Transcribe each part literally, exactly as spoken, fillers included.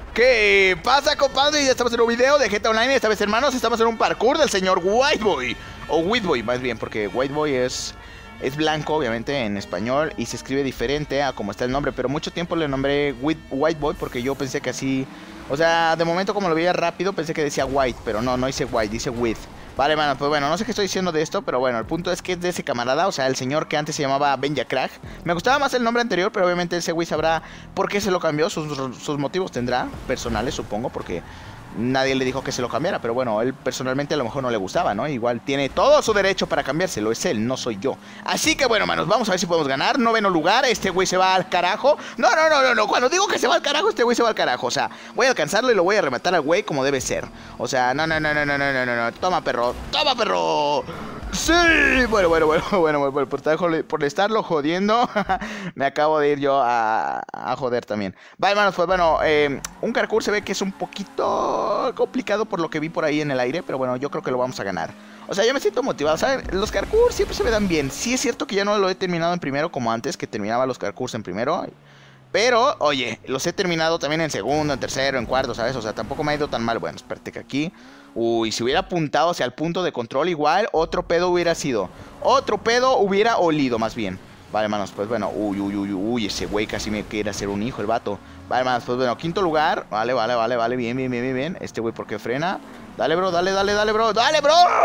¿Qué pasa, compadre? Ya estamos en un video de G T A Online. Esta vez, hermanos, estamos en un parkour del señor Whiteboy. O Whiteboy, más bien, porque Whiteboy es, es blanco, obviamente, en español. Y se escribe diferente a como está el nombre. Pero mucho tiempo le nombré Whiteboy porque yo pensé que así... O sea, de momento como lo veía rápido pensé que decía White. Pero no, no dice White, dice With. Vale, mano, pues bueno, no sé qué estoy diciendo de esto, pero bueno, el punto es que es de ese camarada, o sea, el señor que antes se llamaba Benja Crack. Me gustaba más el nombre anterior, pero obviamente ese güey sabrá por qué se lo cambió, sus, sus motivos tendrá, personales supongo, porque nadie le dijo que se lo cambiara, pero bueno, él personalmente a lo mejor no le gustaba, ¿no? Igual tiene todo su derecho para cambiárselo, es él, no soy yo. Así que bueno, manos, vamos a ver si podemos ganar. Noveno lugar, este güey se va al carajo. No, no, no, no, no, cuando digo que se va al carajo, este güey se va al carajo. O sea, voy a alcanzarlo y lo voy a rematar al güey como debe ser. O sea, no, no, no, no, no, no, no, no, no. Toma, perro, toma, perro. Sí, bueno, bueno, bueno, bueno, bueno, por, estar, por estarlo jodiendo, me acabo de ir yo a, a joder también. Vale, hermanos, pues bueno, eh, un parkour se ve que es un poquito complicado por lo que vi por ahí en el aire, pero bueno, yo creo que lo vamos a ganar. O sea, yo me siento motivado, ¿saben? Los parkour siempre se me dan bien. Sí es cierto que ya no lo he terminado en primero como antes, que terminaba los parkours en primero. Pero, oye, los he terminado también en segundo, en tercero, en cuarto, ¿sabes? O sea, tampoco me ha ido tan mal. Bueno, espérate que aquí... Uy, si hubiera apuntado hacia el punto de control igual, otro pedo hubiera sido. Otro pedo hubiera olido, más bien. Vale, hermanos, pues bueno. Uy, uy, uy, uy, ese güey casi me quiere hacer un hijo, el vato. Vale, hermanos, pues bueno, quinto lugar. Vale, vale, vale, vale, bien, bien, bien, bien, bien. Este güey, ¿por qué frena? Dale, bro, dale, dale, dale, bro. ¡Dale,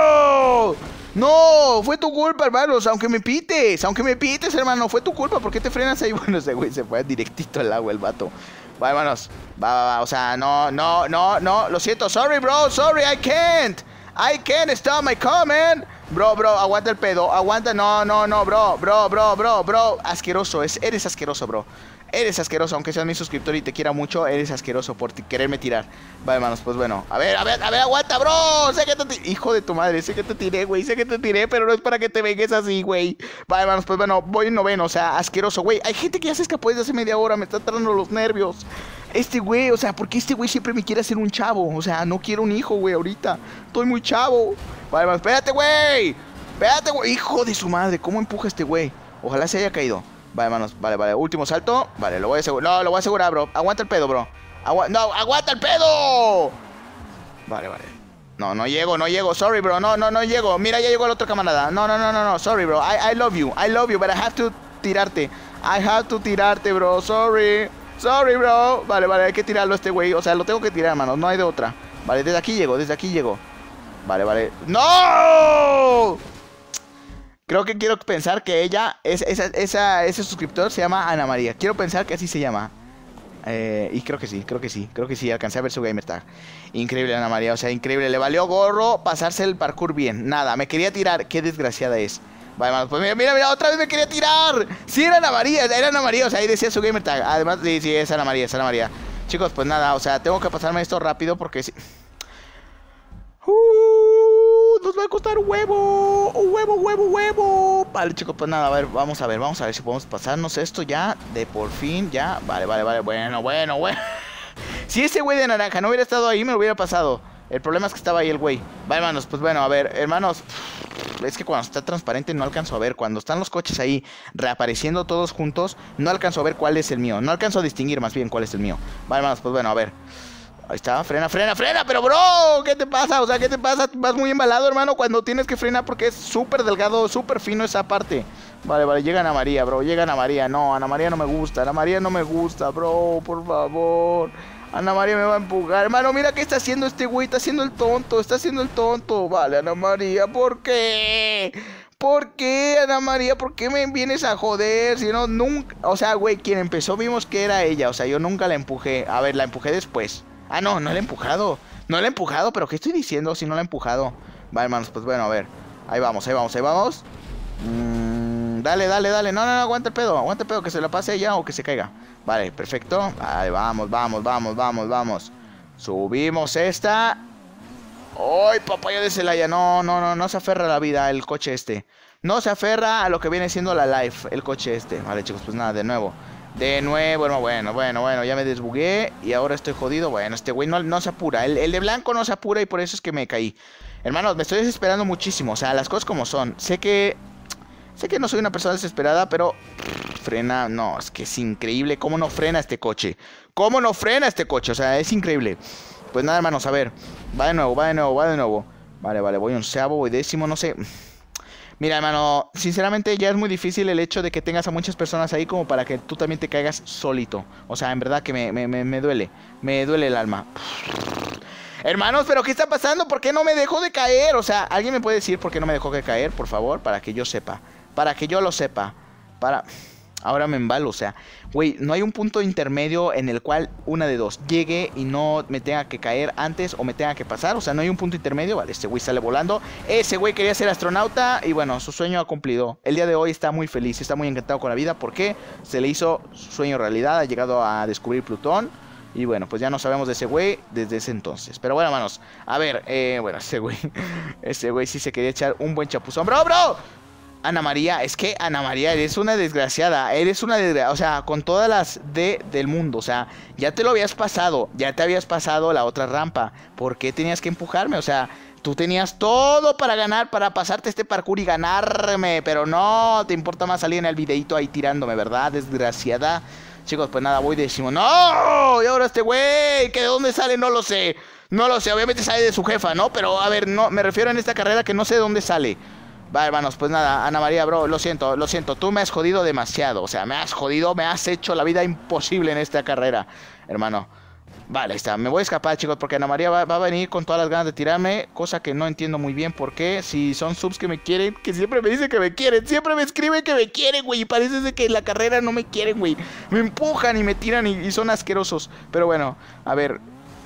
bro! No, fue tu culpa, hermanos, aunque me pites. Aunque me pites, hermano, fue tu culpa. ¿Por qué te frenas ahí? Bueno, ese güey se fue directito al agua, el vato. Vale, hermanos, va, va, va, o sea, no, no, no, no, lo siento, sorry, bro, sorry, I can't, I can't stop my comment. Bro, bro, aguanta el pedo, aguanta, no, no, no, bro, bro, bro, bro, bro, asqueroso, es, eres asqueroso, bro. Eres asqueroso, aunque seas mi suscriptor y te quiera mucho, eres asqueroso por quererme tirar. Vale, hermanos, pues bueno. A ver, a ver, a ver, aguanta, bro. Sé que te tiré. Hijo de tu madre, sé que te tiré, güey. Sé que te tiré, pero no es para que te vengues así, güey. Vale, hermanos, pues bueno, voy en noveno, o sea, asqueroso, güey. Hay gente que ya se escapó desde hace media hora, me está tratando los nervios. Este güey, o sea, ¿por qué este güey siempre me quiere hacer un chavo? O sea, no quiero un hijo, güey, ahorita. Estoy muy chavo. Vale, hermanos, espérate, güey. Espérate, güey. Hijo de su madre, ¿cómo empuja este güey? Ojalá se haya caído. Vale, hermanos, vale, vale, último salto. Vale, lo voy a asegurar, no, lo voy a asegurar, bro. Aguanta el pedo, bro. Agua No, aguanta el pedo. Vale, vale. No, no llego, no llego, sorry, bro. No, no, no llego, mira, ya llegó el otro camarada. No, no, no, no, no, sorry, bro. I, I love you, I love you, but I have to tirarte. I have to tirarte, bro, sorry. Sorry, bro. Vale, vale, hay que tirarlo a este güey. O sea, lo tengo que tirar, hermanos, no hay de otra. Vale, desde aquí llego, desde aquí llego. Vale, vale. ¡No! Creo que quiero pensar que ella, es, esa, esa, ese suscriptor se llama Ana María. Quiero pensar que así se llama. Eh, y creo que sí, creo que sí, creo que sí, alcancé a ver su gamertag. Increíble Ana María, o sea, increíble. Le valió gorro pasarse el parkour bien. Nada, me quería tirar, qué desgraciada es. Vale, hermano, pues mira, mira, mira, otra vez me quería tirar. Sí, era Ana María, era Ana María, o sea, ahí decía su gamertag. Además, sí, sí, es Ana María, es Ana María. Chicos, pues nada, o sea, tengo que pasarme esto rápido porque sí. Uh, nos va a costar un huevo, un huevo, huevo, huevo. Vale, chicos, pues nada, a ver, vamos a ver, vamos a ver si podemos pasarnos esto ya, de por fin, ya. Vale, vale, vale, bueno, bueno, bueno. Si ese güey de naranja no hubiera estado ahí, me lo hubiera pasado. El problema es que estaba ahí el güey. Vale, hermanos, pues bueno, a ver, hermanos. Es que cuando está transparente no alcanzo a ver. Cuando están los coches ahí reapareciendo todos juntos, no alcanzo a ver cuál es el mío. No alcanzo a distinguir más bien cuál es el mío. Vale, hermanos, pues bueno, a ver. Ahí está, frena, frena, frena, pero bro, ¿qué te pasa? O sea, ¿qué te pasa? Vas muy embalado, hermano, cuando tienes que frenar porque es súper delgado, súper fino esa parte. Vale, vale, llega Ana María, bro, llega Ana María. No, Ana María no me gusta, Ana María no me gusta, bro, por favor. Ana María me va a empujar. Hermano, mira qué está haciendo este güey, está haciendo el tonto, está haciendo el tonto. Vale, Ana María, ¿por qué? ¿Por qué, Ana María? ¿Por qué me vienes a joder? Si no, nunca... O sea, güey, quien empezó vimos que era ella, o sea, yo nunca la empujé. A ver, la empujé después. Ah, no, no la he empujado. No la he empujado, pero ¿qué estoy diciendo si no la he empujado? Vale, hermanos, pues bueno, a ver. Ahí vamos, ahí vamos, ahí vamos. Mm, dale, dale, dale. No, no, no, aguanta el pedo, aguanta el pedo. Que se la pase ella o que se caiga. Vale, perfecto. Vale, vamos, vamos, vamos, vamos, vamos. Subimos esta. ¡Ay, papaya de Celaya! No, no, no, no se aferra a la vida el coche este. No se aferra a lo que viene siendo la life, el coche este. Vale, chicos, pues nada, de nuevo. De nuevo, bueno, bueno, bueno, bueno, ya me desbugué y ahora estoy jodido. Bueno, este güey no, no se apura, el, el de blanco no se apura y por eso es que me caí. Hermanos, me estoy desesperando muchísimo, o sea, las cosas como son. Sé que, sé que no soy una persona desesperada, pero frena. No, es que es increíble cómo no frena este coche. ¿Cómo no frena este coche? O sea, es increíble. Pues nada, hermanos, a ver. Va de nuevo, va de nuevo, va de nuevo. Vale, vale, voy onceavo, voy décimo, no sé. Mira, hermano, sinceramente ya es muy difícil el hecho de que tengas a muchas personas ahí como para que tú también te caigas solito. O sea, en verdad que me, me, me, me duele. Me duele el alma. Hermanos, ¿pero qué está pasando? ¿Por qué no me dejó de caer? O sea, ¿alguien me puede decir por qué no me dejó de caer, por favor? Para que yo sepa. Para que yo lo sepa. Para... Ahora me embalo, o sea, güey, no hay un punto intermedio en el cual una de dos llegue y no me tenga que caer antes o me tenga que pasar. O sea, no hay un punto intermedio. Vale, este güey sale volando. Ese güey quería ser astronauta y bueno, su sueño ha cumplido. El día de hoy está muy feliz, está muy encantado con la vida porque se le hizo su sueño realidad. Ha llegado a descubrir Plutón. Y bueno, pues ya no sabemos de ese güey desde ese entonces. Pero bueno, hermanos, a ver, eh, bueno, ese güey, ese güey sí se quería echar un buen chapuzón. ¡Bro, bro! Ana María, es que Ana María, eres una desgraciada, eres una desgraciada, o sea, con todas las D del mundo, o sea, ya te lo habías pasado, ya te habías pasado la otra rampa, ¿por qué tenías que empujarme? O sea, tú tenías todo para ganar, para pasarte este parkour y ganarme, pero no, te importa más salir en el videito ahí tirándome, ¿verdad? Desgraciada. Chicos, pues nada, voy décimo. ¡No! Y ahora este güey, ¿que de dónde sale? No lo sé, no lo sé, obviamente sale de su jefa, ¿no? Pero, a ver, no, me refiero en esta carrera que no sé de dónde sale. Vale, hermanos, pues nada, Ana María, bro, lo siento, lo siento, tú me has jodido demasiado, o sea, me has jodido, me has hecho la vida imposible en esta carrera, hermano. Vale, ahí está, me voy a escapar, chicos, porque Ana María va, va a venir con todas las ganas de tirarme, cosa que no entiendo muy bien por qué, si son subs que me quieren, que siempre me dicen que me quieren, siempre me escriben que me quieren, güey, y parece de que en la carrera no me quieren, güey, me empujan y me tiran y, y son asquerosos, pero bueno, a ver,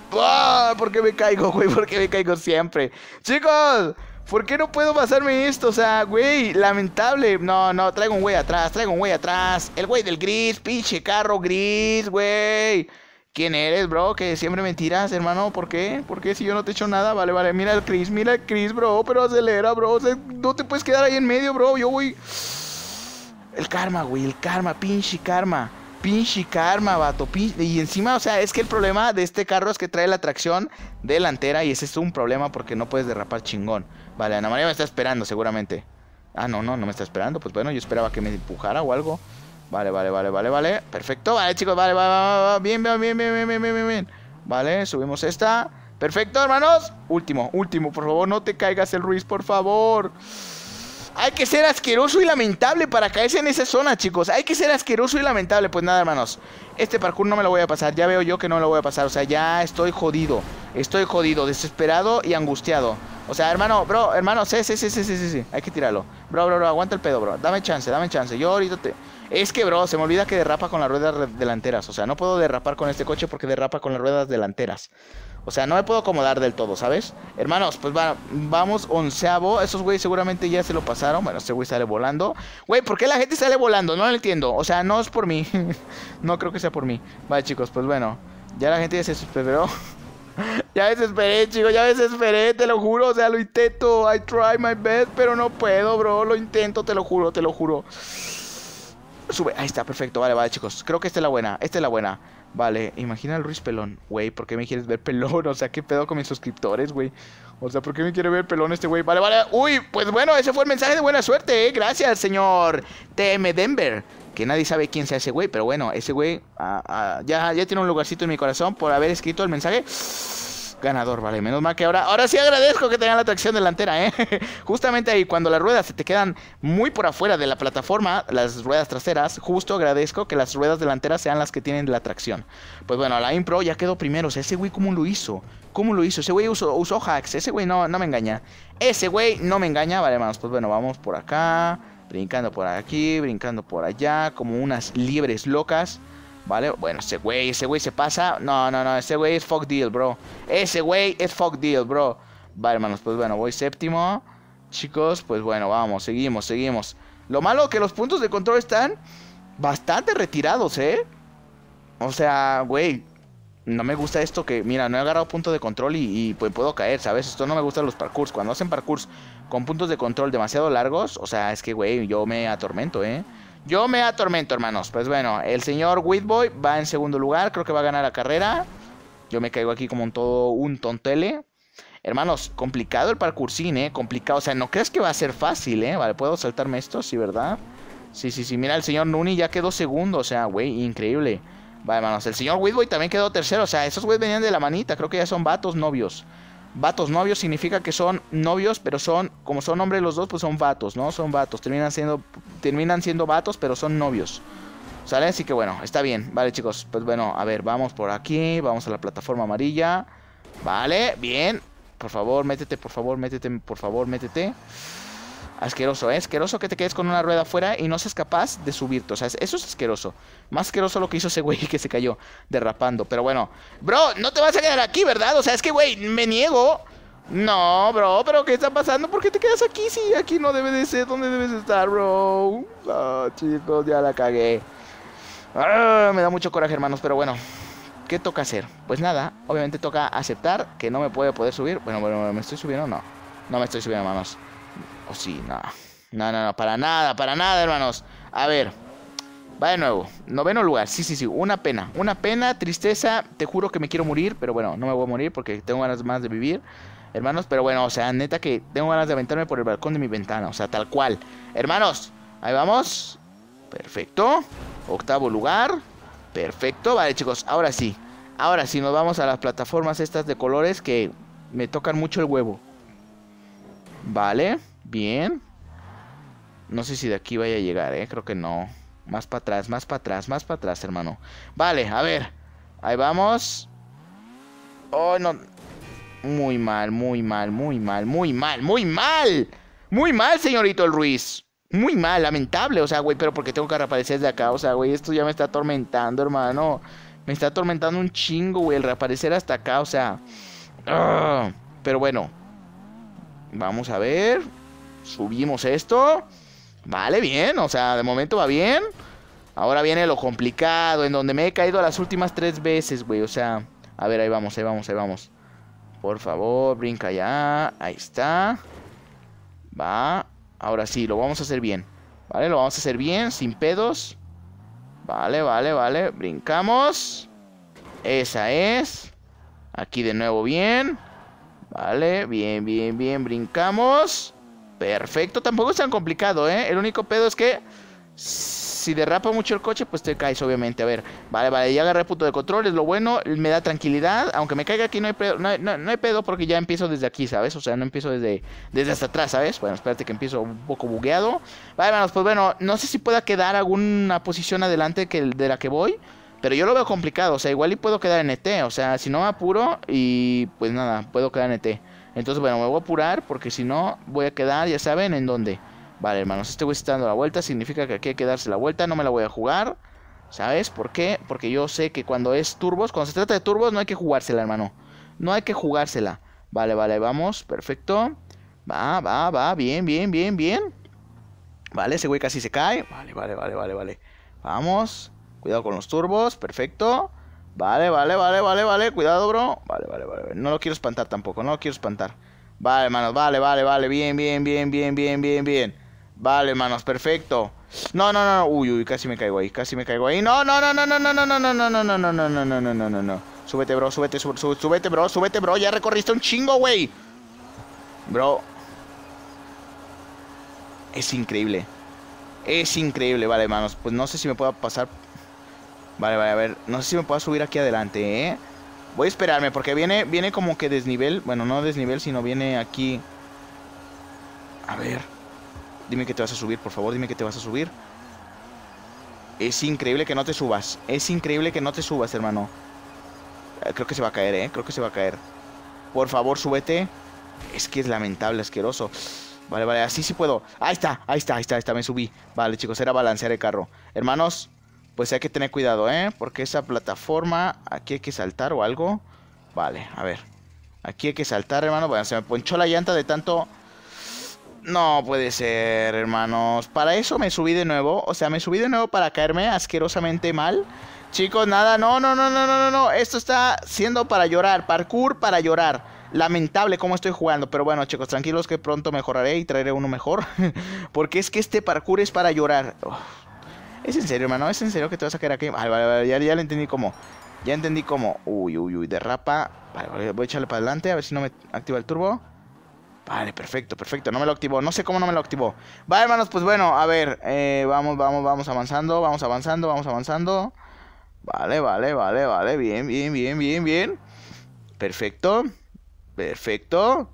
¡ah! ¿Por qué me caigo, güey? ¿Por qué me caigo siempre? ¡Chicos! ¿Por qué no puedo pasarme esto? O sea, güey, lamentable. No, no, traigo un güey atrás, traigo un güey atrás. El güey del gris, pinche carro gris, güey. ¿Quién eres, bro? Que siempre me tiras, hermano. ¿Por qué? ¿Por qué si yo no te echo nada? Vale, vale, mira el Chris, mira el Chris, bro. Pero acelera, bro. O sea, no te puedes quedar ahí en medio, bro. Yo voy... El karma, güey, el karma, pinche karma. Pinche karma, vato. Pinche... Y encima, o sea, es que el problema de este carro es que trae la tracción delantera. Y ese es un problema porque no puedes derrapar chingón. Vale, Ana María me está esperando seguramente. Ah, no, no, no me está esperando. Pues bueno, yo esperaba que me empujara o algo. Vale, vale, vale, vale, vale. Perfecto, vale, chicos, vale, vale, vale, vale. Bien, bien, bien, bien, bien, bien, bien, bien. Vale, subimos esta. Perfecto, hermanos. Último, último, por favor, no te caigas el Ruiz, por favor. Hay que ser asqueroso y lamentable para caerse en esa zona, chicos. Hay que ser asqueroso y lamentable. Pues nada, hermanos, este parkour no me lo voy a pasar. Ya veo yo que no me lo voy a pasar. O sea, ya estoy jodido. Estoy jodido, desesperado y angustiado. O sea, hermano, bro, hermano, sí, sí, sí, sí, sí, sí, sí. Hay que tirarlo. Bro, bro, bro, aguanta el pedo, bro. Dame chance, dame chance. Yo ahorita te... Es que, bro, se me olvida que derrapa con las ruedas delanteras. O sea, no puedo derrapar con este coche porque derrapa con las ruedas delanteras. O sea, no me puedo acomodar del todo, ¿sabes? Hermanos, pues va, vamos onceavo. Esos güeyes seguramente ya se lo pasaron. Bueno, este güey sale volando. Güey, ¿por qué la gente sale volando? No lo entiendo. O sea, no es por mí. No creo que sea por mí. Vale, chicos, pues bueno. Ya la gente ya se desesperó. Ya me desesperé, chicos, ya me desesperé, te lo juro. O sea, lo intento. I try my best, pero no puedo, bro. Lo intento, te lo juro, te lo juro. Sube, ahí está, perfecto. Vale, vale, chicos. Creo que esta es la buena. Esta es la buena. Vale, imagina al Ruiz pelón. Güey, ¿por qué me quieres ver pelón? O sea, ¿qué pedo con mis suscriptores, güey? O sea, ¿por qué me quiere ver pelón este güey? Vale, vale. Uy, pues bueno, ese fue el mensaje de buena suerte, ¿eh? Gracias, señor T M Denver. Que nadie sabe quién sea ese güey, pero bueno, ese güey ah, ah, ya, ya tiene un lugarcito en mi corazón por haber escrito el mensaje. Ganador, vale, menos mal que ahora Ahora sí agradezco que tengan la tracción delantera, eh Justamente ahí, cuando las ruedas se te quedan muy por afuera de la plataforma, las ruedas traseras, justo agradezco que las ruedas delanteras sean las que tienen la tracción. Pues bueno, la Impro ya quedó primero. O sea, ese güey, ¿cómo lo hizo? ¿Cómo lo hizo? Ese güey usó, usó hacks. Ese güey no, no me engaña. Ese güey no me engaña. Vale, hermanos, pues bueno, vamos por acá, brincando por aquí, brincando por allá, como unas liebres locas. Vale, bueno, ese güey, ese güey se pasa. No, no, no, ese güey es fuck deal, bro. Ese güey es fuck deal, bro. Vale, hermanos, pues bueno, voy séptimo. Chicos, pues bueno, vamos, seguimos, seguimos. Lo malo que los puntos de control están bastante retirados, ¿eh? O sea, güey, no me gusta esto que, mira, no he agarrado punto de control y, y pues puedo caer, ¿sabes? Esto no me gusta los parkours. Cuando hacen parkours con puntos de control demasiado largos, o sea, es que, güey, yo me atormento, ¿eh? Yo me atormento, hermanos. Pues bueno, el señor Whitboy va en segundo lugar. Creo que va a ganar la carrera. Yo me caigo aquí como un todo un tontele. Hermanos, complicado el parkour, sí, ¿eh? Complicado. O sea, no crees que va a ser fácil, ¿eh? Vale, ¿puedo saltarme esto? Sí, ¿verdad? Sí, sí, sí, mira, el señor Nuni ya quedó segundo, o sea, güey, increíble. Vale, hermanos, el señor Witboy también quedó tercero, o sea, esos güeyes venían de la manita, creo que ya son vatos novios. Vatos novios significa que son novios, pero son, como son hombres los dos, pues son vatos, ¿no? Son vatos, terminan siendo, terminan siendo vatos, pero son novios. ¿Sale? Así que bueno, está bien, vale chicos, pues bueno, a ver, vamos por aquí, vamos a la plataforma amarilla. Vale, bien, por favor, métete, por favor, métete, por favor, métete. Asqueroso, ¿eh? Asqueroso que te quedes con una rueda afuera y no seas capaz de subirte. O sea, eso es asqueroso. Más asqueroso lo que hizo ese güey que se cayó derrapando. Pero bueno, bro, no te vas a quedar aquí, ¿verdad? O sea, es que, güey, me niego. No, bro, pero ¿qué está pasando? ¿Por qué te quedas aquí? Sí, aquí no debe de ser. ¿Dónde debes estar, bro? Ah, chicos, ya la cagué. Ah, me da mucho coraje, hermanos, pero bueno. ¿Qué toca hacer? Pues nada, obviamente toca aceptar que no me puede poder subir. Bueno, bueno, ¿me estoy subiendo? No, no me estoy subiendo, hermanos. O sí, no. No, no, no, para nada, para nada, hermanos. A ver, va de nuevo. Noveno lugar, sí, sí, sí, una pena. Una pena, tristeza, te juro que me quiero morir. Pero bueno, no me voy a morir porque tengo ganas más de vivir, hermanos. Pero bueno, o sea, neta que tengo ganas de aventarme por el balcón de mi ventana. O sea, tal cual. Hermanos, ahí vamos. Perfecto. Octavo lugar. Perfecto, vale chicos, ahora sí. Ahora sí, nos vamos a las plataformas estas de colores que me tocan mucho el huevo. Vale, bien. No sé si de aquí vaya a llegar, eh, creo que no. Más para atrás, más para atrás, más para atrás, hermano. Vale, a ver. Ahí vamos. Oh, no. Muy mal, muy mal, muy mal, muy mal, muy mal. Muy mal, señorito el Ruiz. Muy mal, lamentable, o sea, güey, pero porque tengo que reaparecer de acá, o sea, güey, esto ya me está atormentando, hermano. Me está atormentando un chingo, güey, el reaparecer hasta acá, o sea. Uh, pero bueno. Vamos a ver. Subimos esto. Vale, bien, o sea, de momento va bien. Ahora viene lo complicado, en donde me he caído las últimas tres veces, güey, o sea. A ver, ahí vamos, ahí vamos, ahí vamos. Por favor, brinca ya. Ahí está. Va. Ahora sí, lo vamos a hacer bien. Vale, lo vamos a hacer bien, sin pedos. Vale, vale, vale. Brincamos. Esa es. Aquí de nuevo bien. Vale, bien, bien, bien. Brincamos. Perfecto, tampoco es tan complicado, ¿eh? El único pedo es que si derrapa mucho el coche, pues te caes, obviamente. A ver, vale, vale, ya agarré punto de control, es lo bueno, me da tranquilidad. Aunque me caiga aquí no hay pedo, no hay, no, no hay pedo porque ya empiezo desde aquí, ¿sabes? O sea, no empiezo desde, desde hasta atrás, ¿sabes? Bueno, espérate que empiezo un poco bugueado. Vale, hermanos, pues bueno, no sé si pueda quedar alguna posición adelante que de la que voy, pero yo lo veo complicado, o sea, igual y puedo quedar en E T, o sea, si no me apuro y pues nada, puedo quedar en E T. Entonces, bueno, me voy a apurar porque si no voy a quedar, ya saben, en dónde. Vale, hermanos, este güey está dando la vuelta, significa que aquí hay que darse la vuelta, no me la voy a jugar. ¿Sabes por qué? Porque yo sé que cuando es turbos, cuando se trata de turbos no hay que jugársela, hermano. No hay que jugársela. Vale, vale, vamos, perfecto. Va, va, va, bien, bien, bien, bien. Vale, ese güey casi se cae. Vale, vale, vale, vale, vale. Vamos, cuidado con los turbos, perfecto. Vale, vale, vale, vale, vale, cuidado, bro. Vale, vale, vale, no lo quiero espantar tampoco, no lo quiero espantar. Vale, hermanos, vale, vale, vale, bien, bien, bien, bien, bien, bien, bien. Vale, hermanos, perfecto. No, no, no, uy, uy, casi me caigo ahí, casi me caigo ahí. No, no, no, no, no, no, no, no, no, no, no, no, no, no, no, no, no, no, no, no. Súbete, bro, súbete, súbete, bro, súbete, bro. Ya recorriste un chingo, güey. Bro. Es increíble. Es increíble, vale, hermanos. Pues no sé si me puedo pasar. Vale, vale, a ver. No sé si me puedo subir aquí adelante, eh. Voy a esperarme porque viene, viene como que desnivel. Bueno, no desnivel, sino viene aquí. A ver. Dime que te vas a subir, por favor, dime que te vas a subir. Es increíble que no te subas. Es increíble que no te subas, hermano. eh, Creo que se va a caer, eh Creo que se va a caer. Por favor, súbete. Es que es lamentable, asqueroso. Vale, vale, así sí puedo. Ahí está, ahí está, ahí está, ahí está, me subí. Vale, chicos, era balancear el carro. Hermanos, pues hay que tener cuidado, eh porque esa plataforma, aquí hay que saltar o algo. Vale, a ver. Aquí hay que saltar, hermano. Bueno, se me ponchó la llanta de tanto. No puede ser, hermanos. Para eso me subí de nuevo. O sea, me subí de nuevo para caerme asquerosamente mal. Chicos, nada, no, no, no, no, no, no, no. Esto está siendo para llorar. Parkour para llorar. Lamentable cómo estoy jugando. Pero bueno, chicos, tranquilos que pronto mejoraré y traeré uno mejor. Porque es que este parkour es para llorar. Oh. Es en serio, hermano. Es en serio que te vas a caer aquí. Vale, vale, vale. Ya, ya lo entendí cómo. Ya entendí cómo. Uy, uy, uy. Derrapa. Vale, vale. Voy a echarle para adelante. A ver si no me activa el turbo. Vale, perfecto, perfecto. No me lo activó. No sé cómo no me lo activó. Vale, hermanos, pues bueno, a ver. Eh, vamos, vamos, vamos avanzando. Vamos avanzando, vamos avanzando. Vale, vale, vale, vale. Bien, bien, bien, bien, bien. Perfecto. Perfecto.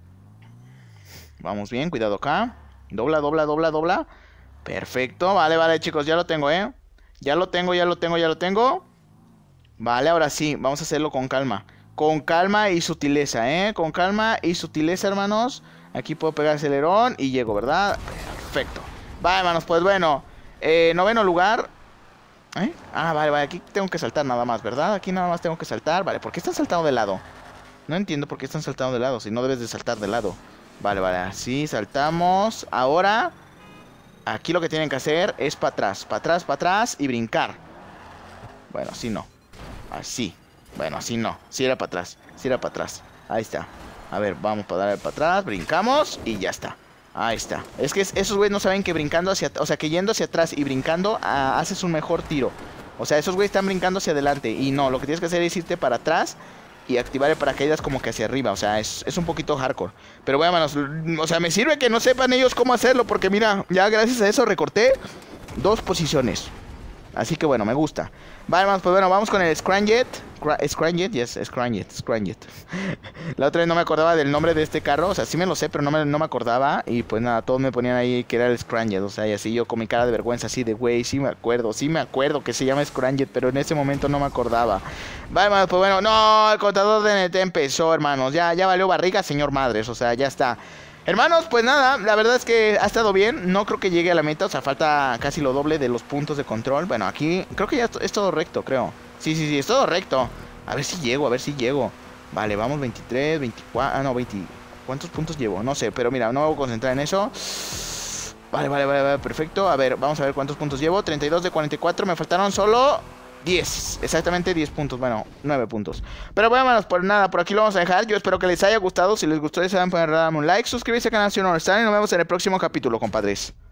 Vamos bien, cuidado acá. Dobla, dobla, dobla, dobla. Perfecto. Vale, vale, chicos, ya lo tengo, ¿eh? Ya lo tengo, ya lo tengo, ya lo tengo. Vale, ahora sí. Vamos a hacerlo con calma. Con calma y sutileza, ¿eh? Con calma y sutileza, hermanos. Aquí puedo pegar acelerón y llego, ¿verdad? Perfecto. Vale, hermanos, pues bueno. Eh, noveno lugar. ¿Eh? Ah, vale, vale. Aquí tengo que saltar nada más, ¿verdad? Aquí nada más tengo que saltar. Vale, ¿por qué están saltando de lado? No entiendo por qué están saltando de lado. Si no debes de saltar de lado. Vale, vale. Así saltamos. Ahora, aquí lo que tienen que hacer es para atrás. Para atrás, para atrás y brincar. Bueno, así no. Así. Bueno, así no, si era para atrás, si era para atrás. Ahí está. A ver, vamos para darle para atrás, brincamos y ya está. Ahí está. Es que esos güeyes no saben que brincando hacia, o sea, que yendo hacia atrás y brincando ah, haces un mejor tiro. O sea, esos güeyes están brincando hacia adelante y no, lo que tienes que hacer es irte para atrás y activar el paracaídas como que hacia arriba. O sea, es, es un poquito hardcore. Pero bueno, hermanos, o sea, me sirve que no sepan ellos cómo hacerlo porque mira, ya gracias a eso recorté dos posiciones. Así que bueno, me gusta. Vale, hermanos, pues bueno, vamos con el Scramjet. Scramjet, yes, Scramjet, Scramjet. La otra vez no me acordaba del nombre de este carro. O sea, sí me lo sé, pero no me, no me acordaba. Y pues nada, todos me ponían ahí que era el Scramjet. O sea, y así yo con mi cara de vergüenza, así de güey, sí me acuerdo, sí me acuerdo que se llama Scramjet, pero en ese momento no me acordaba. Vale, hermanos, pues bueno, no, el contador de N T empezó, hermanos. Ya, ya valió barriga, señor Madres. O sea, ya está. Hermanos, pues nada, la verdad es que ha estado bien. No creo que llegue a la meta, o sea, falta casi lo doble de los puntos de control. Bueno, aquí creo que ya es todo recto, creo. Sí, sí, sí, es todo recto. A ver si llego, a ver si llego. Vale, vamos, veintitrés, veinticuatro, ah, no, veinte. ¿Cuántos puntos llevo? No sé, pero mira, no me voy a concentrar en eso. Vale, vale, vale, vale, perfecto. A ver, vamos a ver cuántos puntos llevo. treinta y dos de cuarenta y cuatro, me faltaron solo diez, exactamente diez puntos, bueno, nueve puntos. Pero bueno, hermanos, por nada, por aquí lo vamos a dejar. Yo espero que les haya gustado. Si les gustó, ya saben, pueden darme un like, suscribirse al canal si no lo están y nos vemos en el próximo capítulo, compadres.